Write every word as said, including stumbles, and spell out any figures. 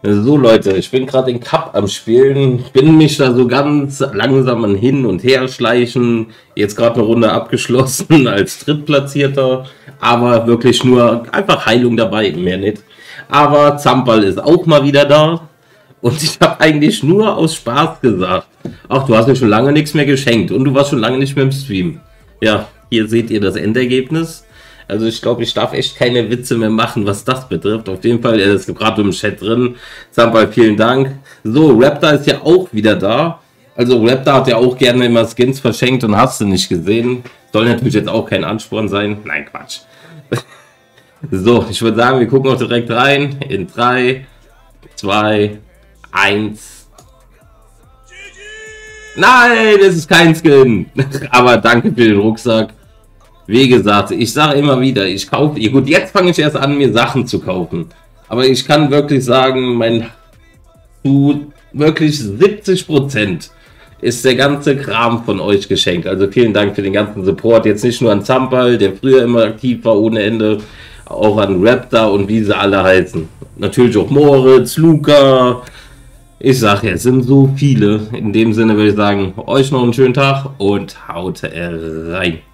So Leute, ich bin gerade den Cup am Spielen, bin mich da so ganz langsam an hin und her schleichen, jetzt gerade eine Runde abgeschlossen als Drittplatzierter, aber wirklich nur einfach Heilung dabei, mehr nicht. Aber Zampal ist auch mal wieder da und ich habe eigentlich nur aus Spaß gesagt, ach, du hast mir schon lange nichts mehr geschenkt und du warst schon lange nicht mehr im Stream. Ja, hier seht ihr das Endergebnis. Also ich glaube, ich darf echt keine Witze mehr machen, was das betrifft. Auf jeden Fall, er ist gerade im Chat drin. Zampal, vielen Dank. So, Raptor ist ja auch wieder da. Also Raptor hat ja auch gerne immer Skins verschenkt und hast du nicht gesehen. Soll natürlich jetzt auch kein Ansporn sein. Nein, Quatsch. So, ich würde sagen, wir gucken auch direkt rein. In drei, zwei, eins. Nein, das ist kein Skin. Aber danke für den Rucksack. Wie gesagt, ich sage immer wieder, ich kaufe, gut, jetzt fange ich erst an, mir Sachen zu kaufen. Aber ich kann wirklich sagen, mein, zu wirklich siebzig Prozent ist der ganze Kram von euch geschenkt. Also vielen Dank für den ganzen Support. Jetzt nicht nur an Zampal, der früher immer aktiv war ohne Ende, auch an Raptor und wie sie alle heißen. Natürlich auch Moritz, Luca. Ich sage ja, es sind so viele. In dem Sinne würde ich sagen, euch noch einen schönen Tag und haut rein.